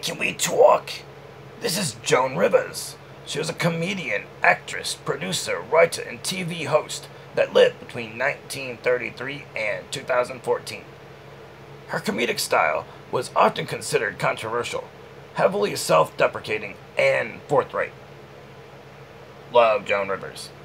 can we talk? This is Joan Rivers. She was a comedian, actress, producer, writer, and TV host that lived between 1933 and 2014. Her comedic style was often considered controversial, heavily self-deprecating, and forthright. Love, Joan Rivers.